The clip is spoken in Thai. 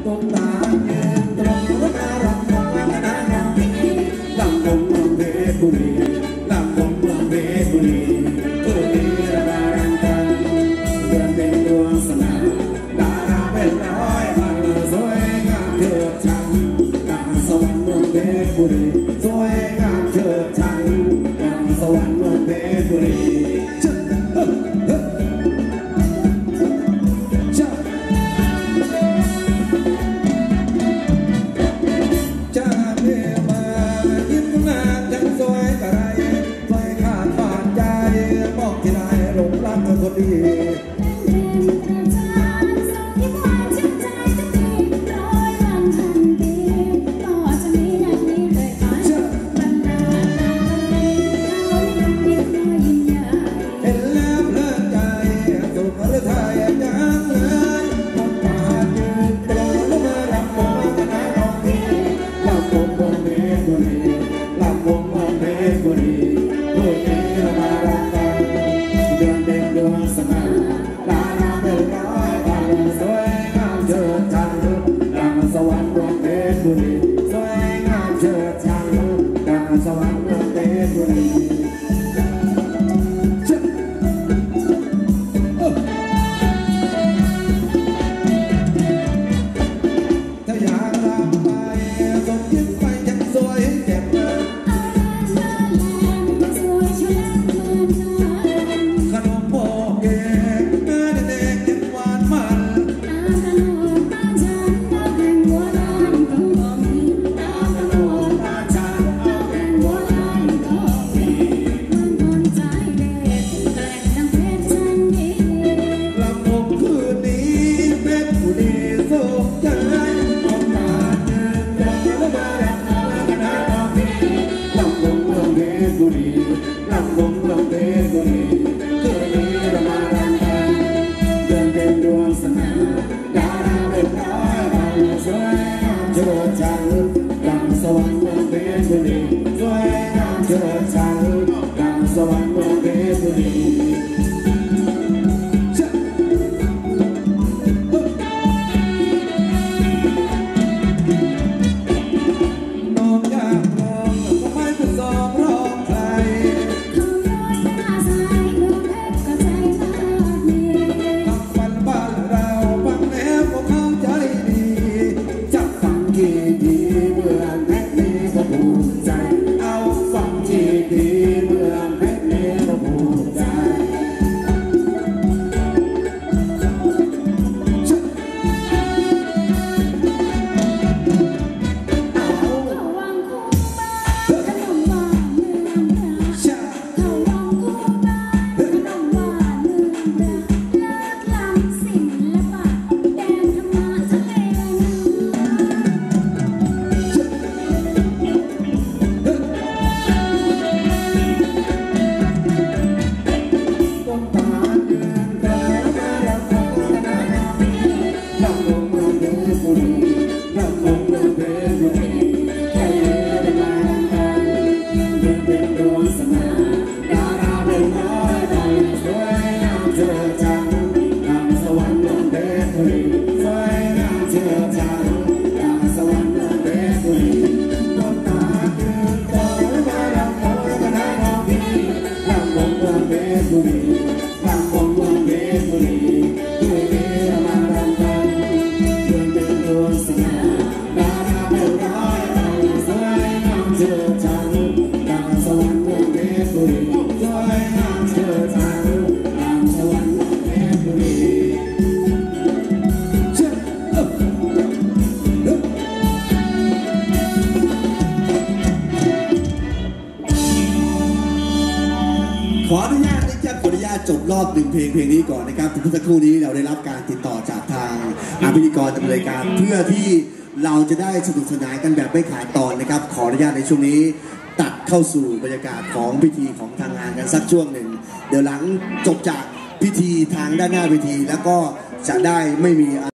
จบรอบหนึ่งเพลงนี้ก่อนนะครับทุกสักครู่นี้เราได้รับการติดต่อจากทางพิธีกรดำเนินการเพื่อที่เราจะได้สนุกสนานกันแบบไม่ขาดตอนนะครับขออนุญาตในช่วงนี้ตัดเข้าสู่บรรยากาศของพิธีของทางงานกันสักช่วงหนึ่งเดี๋ยวหลังจบจากพิธีทางด้านหน้าพิธีแล้วก็จะได้ไม่มี